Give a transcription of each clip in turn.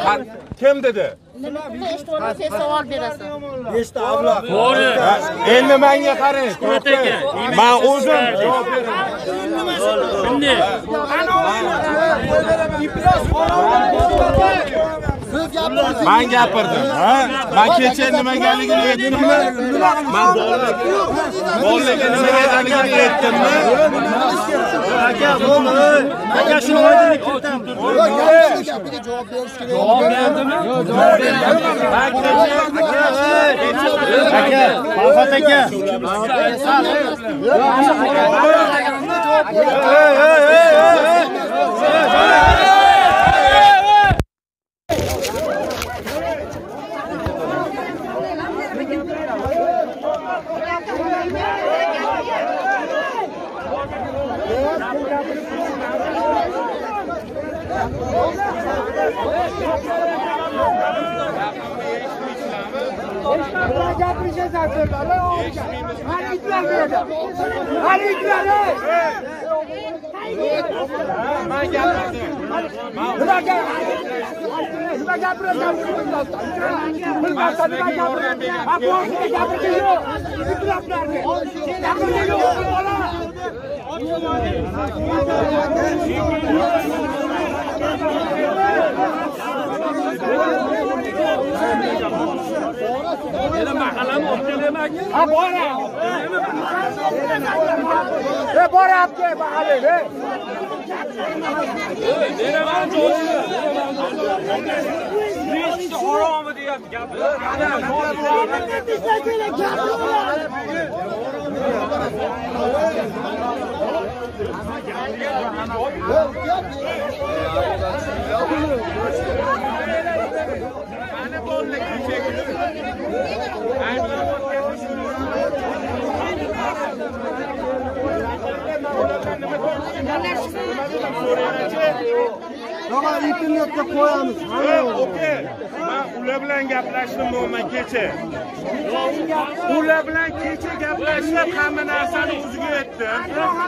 Kim dedi? Nima savol berasan? Nechta avlod? To'g'ri. Endi menga qarang. Men o'zim javob beraman. Men gapirdim. Men kecha nimagaligini aytdimmi? Men bolaga nimagaligini aytdimmi? Aka, bo'ldi. Aka, shuni oydinlik kiritamiz. Gapiga javob berish kerak. Javob berdimi? Aka, Farhod aka. Tamam, internetga qo'yamiz. Okey. Men ular bilan gaplashdim men kecha. Ular bilan kecha gaplashib, hamma narsani o'ziga aytdim.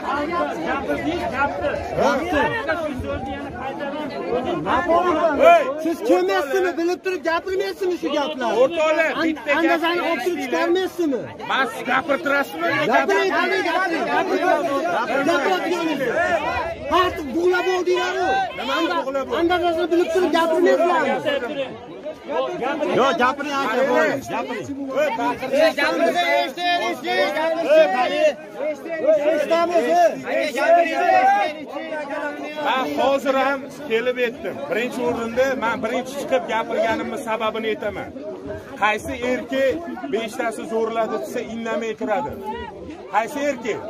Siz kimsizmi? Bilib turib gapirmaysizmi shu gaplarni? O'rtoqlar, bitta gap. Andazani o'tirib chiqarmaysizmi? Men siz gapirtirasizmi? Gapiring. Artık buğla bo'ldinglar-ku. Andazasini bilib turib gapirmaysizlarmi? Yo, gapiring aka, bo'ling. Gapiring. Men hozir ham kelib aytdim. Birinchi o'rinda men birinchi chiqib gapirganimning sababini aytaman. Qaysi erkak 5 tasi zo'rladi desa indamay turadi? Qaysi erkak?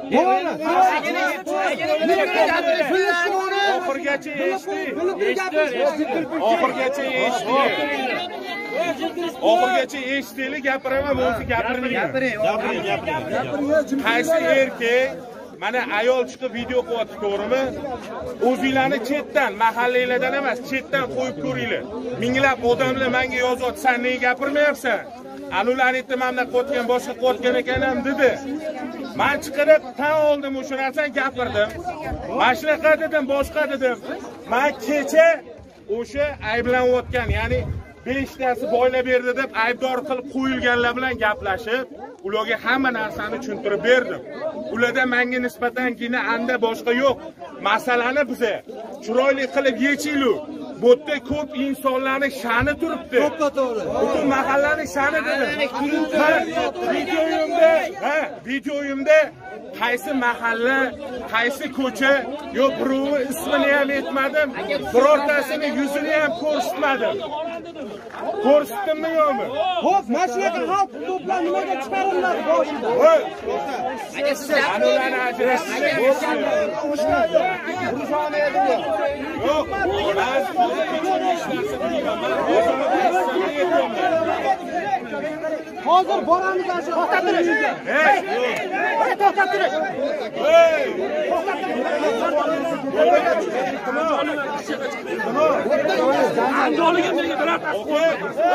Oxirgacha eshitdi. Oxirgacha eshitdi. Oxirgacha eshitdinglar, gapiraman, bo'lsa gapiring. Qaysi erkak mana ayol chiqib video qilyapti, to'g'rimi? O'zinglarni chetdan, mahallanglardan emas, chetdan qo'yib ko'ringlar. Minglab odamlar menga yozyapti, sen nega gapirmayapsan? Anularni aytdim, mana qo'tgan boshqa qo'tgan ekan ham dedi. Men chiqib tan oldim o'sha narsani gapirdim. Mana shunaqa dedim, boshqa dedim. Men kecha o'sha ayblanayotgan, ya'ni 5 tasi boylab berdi deb aybdor qilib qo'yilganlar bilan gaplashib, ularga hamma narsani tushuntirib berdim. Ularda menga nisbatan gina anda boshqa yo'q. Masalani biza chiroyli qilib yechinglar. Bu yerda ko'p insonlarning sha'ni turibdi. To'ppa to'g'ri. Butun mahallaning sha'ni dedi. Videoyimda qaysi mahalla, qaysi ko'cha, yo'q birovi ismini ham aytmadim, birortasini yuzini ham ko'rsatmadim. Ko'rsatdimmi yo'qmi? Xo'p, mana shunaqa xalq to'plar nimaga chiqariladi boshida? Aka sizlar anularni ajratishni yo'q. Hozir boramiz shu to'xtab turish. To'xtab turish. Andoligim menga birata qo'y.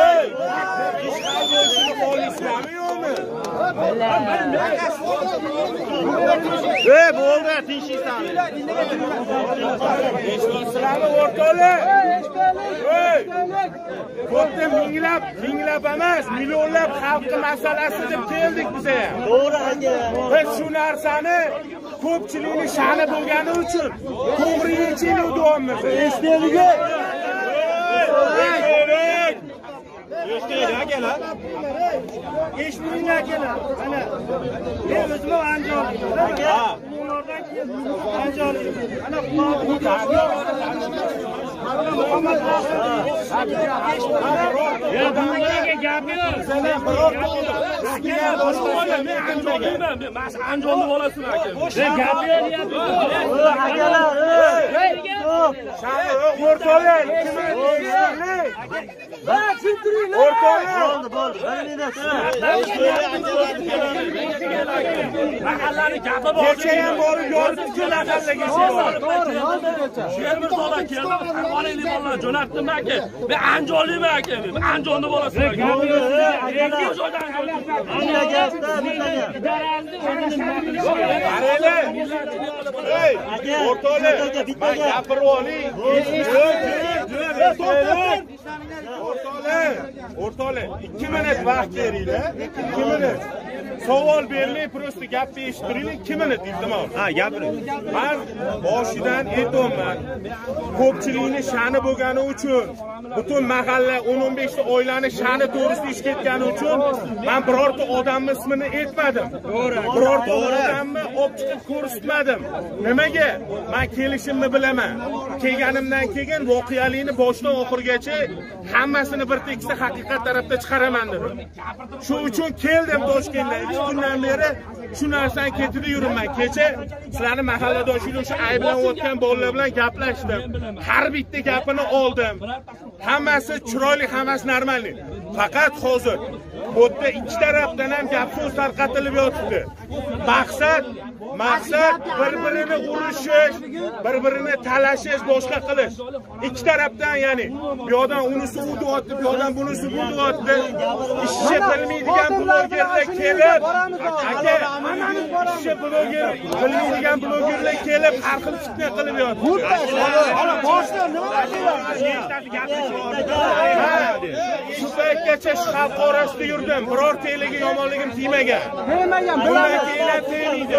Bo'ldi, tinchlikdan. Eshitolsizlarmi o'rtoqlar? To'g'ri minglab emas, millionlab xalqning masalasi deb keldik biz ham. To'g'ri aka. Biz shu narsani ko'pchilikning sha'ni bo'lgani uchun to'g'ri yechaylik deyapmiz. Esdaligi. Eshitdik akalar. Eshitding akalar. Mana men o'zim Andijonlik. Aka. Ulardan keyin Andijonlik. Ana Andijonlik bolasini aka. Mahallani gapi bor. Kecha ham borib yozib mahallaga Shermiz bola keldi. Qarg'oniylik bolalar jo'natdim aka. Men Andijonlikman aka. Men Andijonlik bolasiman aka. O'rtoqlar 2 minut vaqt beringlar. 2 minut. Savol bermay, prosta gapni eshittiringlar. 2 minut iltimos. Ha, gapiring. Men boshidan aytayman. Ko'pchilikning sha'ni bo'lgani uchun, butun mahalla 15 ta oilani sha'ni to'g'risida ish ketgani uchun men birorta odamning ismini aytmadim. Birorta odamni olib chiqib ko'rsatmadim. Nimaga? Men kelishimni bilaman. Kelganimdan keyin voqealikni boshdan oxirigacha hammasini bir tekisda haqiqat tarafda chiqaraman dedim. Shu uchun keldim Toshkentga. 2 kundan beri shu narsani ketida yuraman. Kecha sizlarning mahalladoshinglar o'sha ayblanayotgan bolalar bilan gaplashdim. Har bitta gapini oldim. Hammasi chiroyli, hammasi normal. Faqat hozir bu yerda ikki tarafdan ham gap so'z tarqatilib yotibdi. Maqsad bir-birini urishish, bir-birini talashish, boshqa qilish. Ikki tarafdan, ya'ni bu yoqdan unisi u deyapti, bu yoqdan bunisi bu deyapti. Ishchi bilmaydigan blogerlar kelib, aka, ishchi bilmaydigan blogerlar kelib, har xil fitna qilib yotibdi. Boshda nima Shu paytgacha xalq orasida yurdim. Birorta eliga yomonligim tegmagan. Bundan keyin tegmaydi.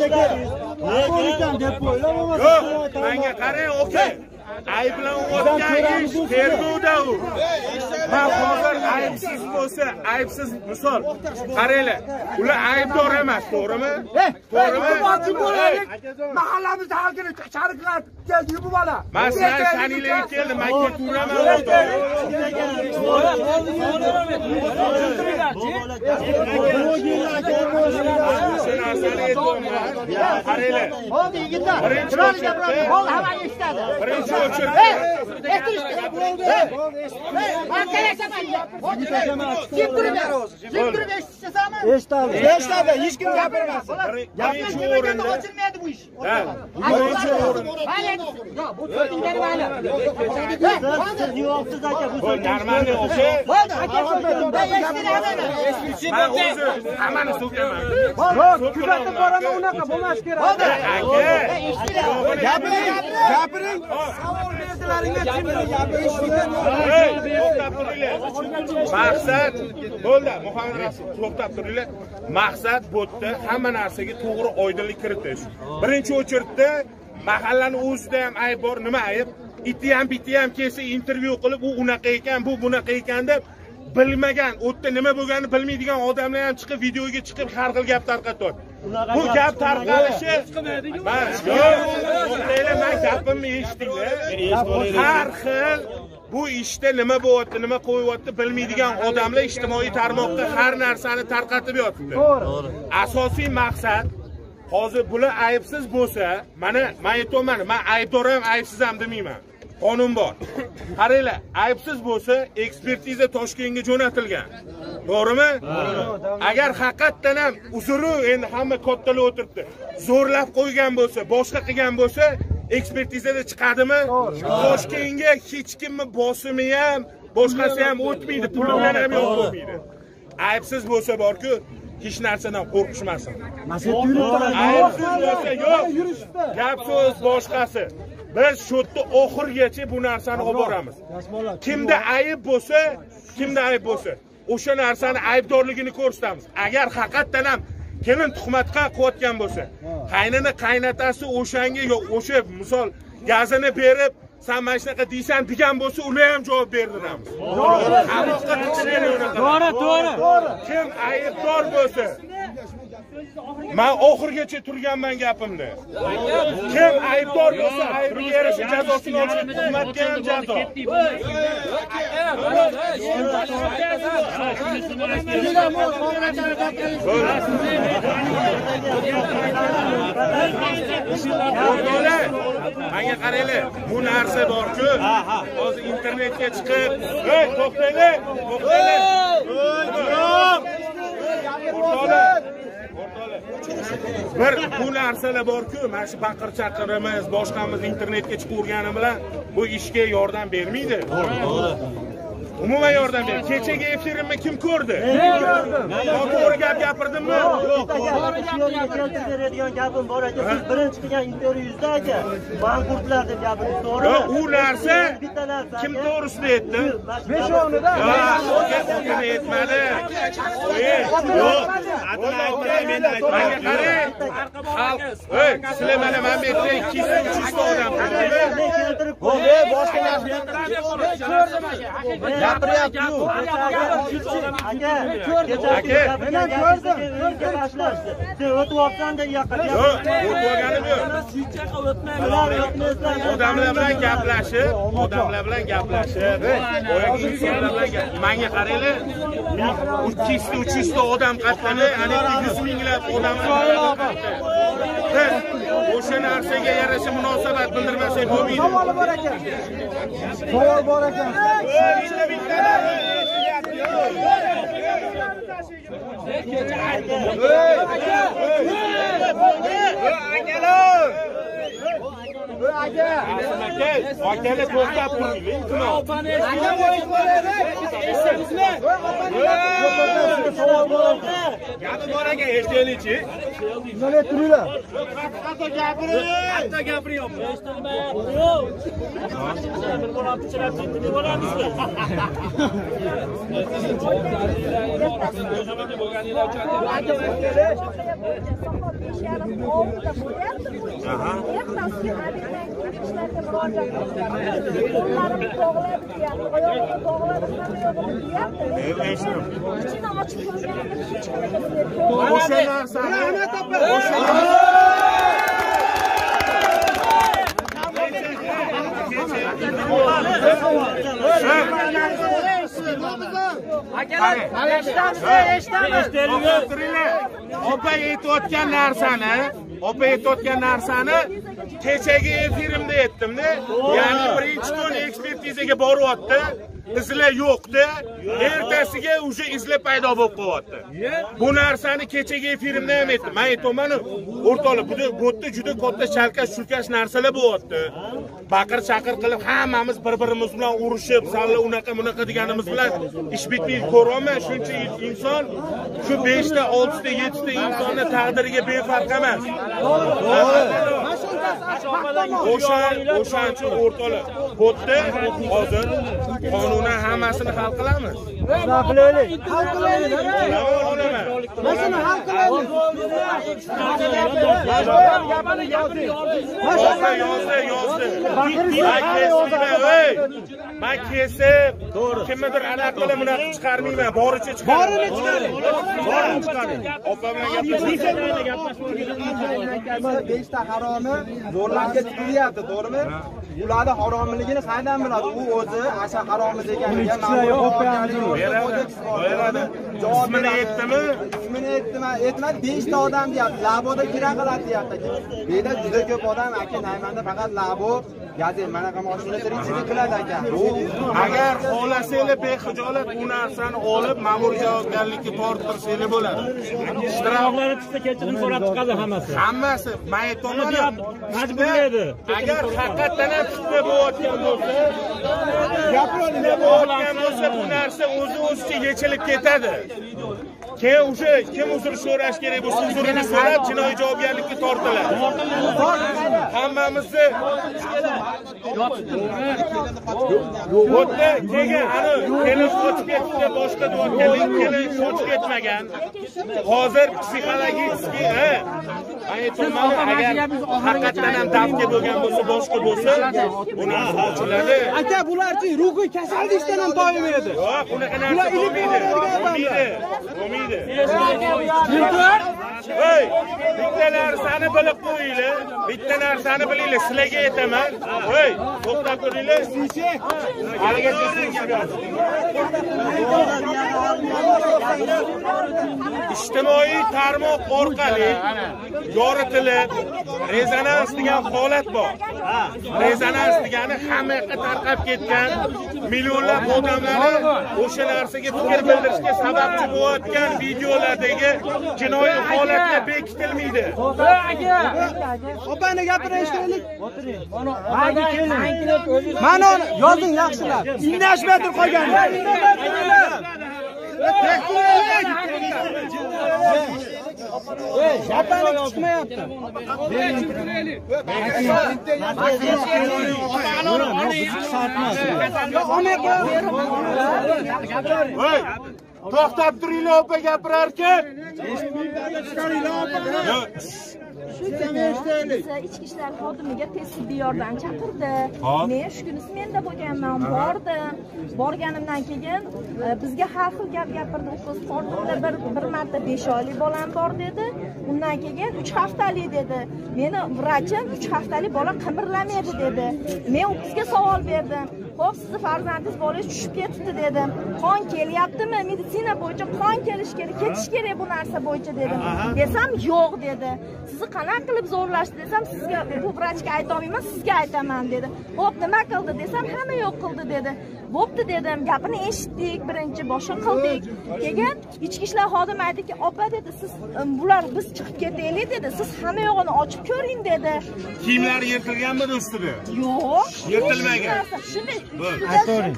Yo'q, menga qarang, okey. Ayblanayotgan ish tergovda u. Men hozir aybsiz misol qaranglar. Ular aybdor emas, to'g'rimi? To'g'rimi? Mahallamizda halkini shariklar keldi bu bola. Men sizlarni shanilarga keldim, men keturaman qaranglar. Hadi yigitlar. Birinchi hamma eshitadi. Birinchi o'chirib. Eshitadi, hech kim gapirmasin. Birinchi o'rinda Ochilmaydi bu ish. birinchi o'rinda Yo'q, bu so'tingdan mayli. Siz yo'qsiz aka, bu normalniy o'sha. Bo'ldi, aka so'ting. Men o'zi hammani so'kaman. Kuzatib boraman, unaqa bo'lmas kerak. gapiring. Savol berdilaringlar To'xtab turinglar. Maqsad bo'ldi, Muhammad Rasul, to'xtab turinglar. Maqsad bu yerda hamma narsaga to'g'ri oydinlik kiritish. Birinchi o'chirtda mahallani o'zida ham ayb bor, nima ayb? Iti ham biti ham kelsa intervyu qilib, u unaqa ekan, bu bunaqa ekan deb bilmagan, u yerda nima bo'lganini bilmaydigan odamlar ham chiqib videoga chiqib har xil gap tarqatyapti. Bu gap tarqalishi men gapimni eshitinglar. Har xil bu ishda nima bo'lyapti, nima qo'yyapti bilmaydigan odamlar ijtimoiy tarmoqda har narsani tarqatib yotibdi. Asosiy maqsad hozir bular aybsiz bo'lsa, mana men aytaman, men aybdor ham aybsiz ham demayman. Qonun bor. Qaranglar, aybsiz bo'lsa, ekspertiza Toshkentga jo'natilgan. To'g'rimi? Agar haqiqatdan ham uzri endi hamma kattalar o'tiribdi. Zo'rlab qo'ygan bo'lsa, boshqa qilgan bo'lsa, ekspertizada chiqadimi? Toshkentga hech kimni bosimi ham, boshqasi ham o'tmaydi, puli bilan ham yo'q bo'lmaydi. Aybsiz bo'lsa borku, hech narsadan qo'rqishmasin. Aybsiz bo'lsa yo'q. Gap so'z boshqasi. biz shu yerda oxirigacha bu narsani olib boramiz. Kimda ayib bo'lsa, o'sha narsani aybdorligini ko'rsatamiz. Agar haqiqatan ham kelin tuhmatga qo'yotgan bo'lsa, qaynini qaynatasi o'shanga yo'q, o'sha misol gazini berib, sen mana shunaqa deysan degan bo'lsa, ular ham javob berdiramiz. To'g'ri. Kim aybdor bo'lsa, men oxirigacha turganman gapimda. Kim aybdor bo'lsa, aybiga yarasha jazosini olsin, tuhmatga ham jazo. Menga qaranglar, bu narsa bor-ku, hozir internetga chiqib, to'xtanglar. Bir bu narsalar bor-ku, mana shu baqir chaqirimiz, boshqamiz internetga chiqavergani bilan bu ishga yordam bermaydi. Umuman yordam berdi. Kechagi efirimni kim ko'rdi? To'g'ri gap gapirdimmi? Yo'q, to'g'ri gap beradigan gapim bor aka. Siz birinchi qilgan intervyuzda aka, manqurtlar deb gapiringiz to'g'rimi? U narsa kim to'g'risida aytdi? 5 o'nida. Yo'q, aytmadi. Yo'q, adil aytmay men aytmayman. Qarang. Sizlar mana men aytdim, 200 odam ko'rdimi? Keltirib Boshqa narsa gapiryapti-ku. Aka, men ko'rdim. Sen o'tyapsan-da yoqqa. Yo'q, o'tganim yo'q. Odamlar bilan gaplashib, boyagi insonlar bilan menga qaranglar, 200 ta odam qatnashdi, ana 100 minglab odamlar. O'sha narsaga yarasha munosabat bildirmasak bo'lmaydi. Savol bor ekan. Savol bor ekan. Akalar to'xtab turing, iltimos. Savol bor. Gapi bor ekan, eshitaylik-chi. Nima turinglar? Qattiq gapiring. Qattiq gapiring. Bir bola pichirab ketdi deb olamizmi? O'sha narsani Opa aytayotgan narsani kechagi efirimda aytdim-da. Ya'ni birinchi kun ekspertizaga boryapti. Izlar yo'qdi. Ertasiga o'sha izlar paydo bo'lib qo'yapti. Bu narsani kechagi efirimda ham aytdim. Men aytman, o'rtoqlar, bu yerda juda katta chalkash-shulkash narsalar bo'lyapti. Baqir-chaqir qilib hammamiz bir-birimiz bilan urushib, salla unaqa deganimiz bilan ish bitmaydi. Ko'ryapman, shuncha inson shu 5 ta, 6 ta, 7 ta insonning taqdiriga befarq emas. O'shancha o'rtoqlar, xuddi hozir qonunan hammasini hal qilamiz. Nima qilaylik? Hal qilaylik. Masala hal qilaylik. Men kesib, kimnidir anaqa bilan bunaqa chiqarmayman, boricha chiqaraman. Borini chiqaring. Opamga gaplashmoqchiman. 5 ta haromi zo'rlashga chiqilyapti, to'g'rimi? Ularning haromligini qaydan biladi? U o'zi asha haromi deganiga ma'lum beradi. Ismini aytdimi? Ismini aytmadi. 5 ta odam deyapti. Laboda kira qiladi deyapti. Bu yerda juda ko'p odam aka Naymanda faqat labo gazel manaqa mashina tirikchilik qiladi aka. Agar xohlasanglar bexijolat bu narsani olib ma'muriy javobgarlikka torttirsanglar bo'ladi. Ishtiroqlari tushsa kechirim so'rab chiqadi hammasi. Hammasi men aytaman, majburlaydi. Agar haqiqatan ham tutma bo'layotgan bo'lsa, bu narsa o'zicha yechilib ketadi. keyin o'sha kim uzr so'rash kerak bo'lsa uzrini so'rab jinoiy javobgarlikka tortiladi. Hammamizni o'tda keyin ana kelin qochib ketdi, boshqa deyotgan kelin qochib ketmagan. Hozir psixologik aytolmadi, agar haqiqatan ham davga bo'lgan bo'lsa, boshqa bo'lsa, uni ochiladi. Aka, bularchi ruhiy kasallikdan ham toymaydi. Yo'q, unaqa narsa bo'lmaydi. Hey, bitta narsani bilib qo'yinglar. Bitta narsani bilinglar, sizlarga aytaman. Hey, to'xtab turinglar. Haliga ijtimoiy tarmoq orqali yoritilib rezonans degan holat bor. Rezonans degani hamma yoqqa tarqab ketgan millionlab odamlarni o'sha narsaga fikr bildirishga sababchi bo'layotgan videolardagi jinoiy holatlar bekitilmaydi. Opani gapirishaylik. Mana yozing yaxshilar. Ingnashmay turib qolgan. Opani chiqmayapti. To'xtab turinglar, opa gapirarkan. Shu kuni ichki ishlar xodimiga tez tibbiy yordam chaqirdi. Men shu kunisi menda bo'lganman, bordim. Borganimdan keyin bizga har xil gap gapirdi. O'zbekistonda bir marta 5 oylik bolam bor dedi. Undan keyin 3 haftalik dedi. Meni vrachim 3 haftalik bola qimirlamaydi dedi. Men u qizga savol berdim. Xo'p, sizni farzandingiz bolangiz tushib ketdi dedim. Qon kelyaptimi? Meditsina bo'yicha qon kelish kerak, ketish kerak bu narsa bo'yicha dedim. Desam, yo'q dedi. Sizni qanaqa qilib zo'rlashdi desam, sizga bu vrachga ayta olmayman, sizga aytaman dedi. Xo'p, nima qildi desam, hamma yo'q qildi dedi. Bo'pti dedim, gapini eshitdik, birinchi boshqa qildik. Keyin ichki ishlar xodimi aytdiki, "Opa" dedi, "Siz bular biz chiqib ketaylik" dedi. "Siz hamma yo'g'ini ochib ko'ring" dedi. Kiyimlar yirtilganmi do'stida? Yo'q, yirtilmagan. Shunday Aytavering.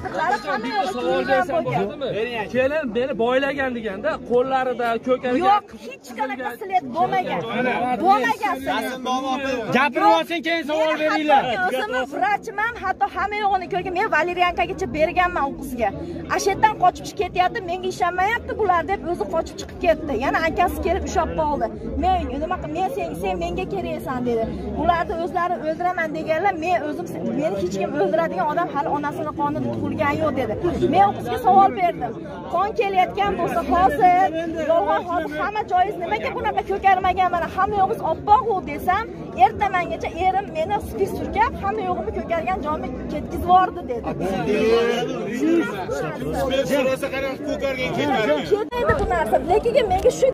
Kelin beni boylagan deganda, qo'llarida, ko'kariga yo'q, hech qanaqa silet bo'lmagan. Bo'lmagan silet. Gapirib olsin, keyin savol beringlar. O'zimni vrachman, hatto hamma yo'g'ini ko'rgan. Men valeriyankagacha berganman u qizga. Ashetdan qochib chiqib ketyapti, menga ishonmayapti bular deb o'zi qochib chiqib ketdi. Yana akasi kelib ushlab qoldi. Men nima qilib, sen menga keraksan dedi. Ularni o'zlari o'ldiraman deganlar, men o'zim meni hech kim o'ldiradigan odam hali onasini qonida tug'ilgan yo'q dedi. Men u qizga savol berdim. Qon kelayotgan bo'lsa hozir, yolg'on hozir hamma joyingiz nimaga bunaqa ko'karmagan, mana hamma yo'g'ingiz oppoq-u desam, ertamangacha erim meni spis surkab, hamma yo'g'imni ko'kargan joyimga ketkizib yubordi dedi. Spes surasa qanaqa ko'kargan ketadi? Ketmaydi bu narsa. Lekin menga shu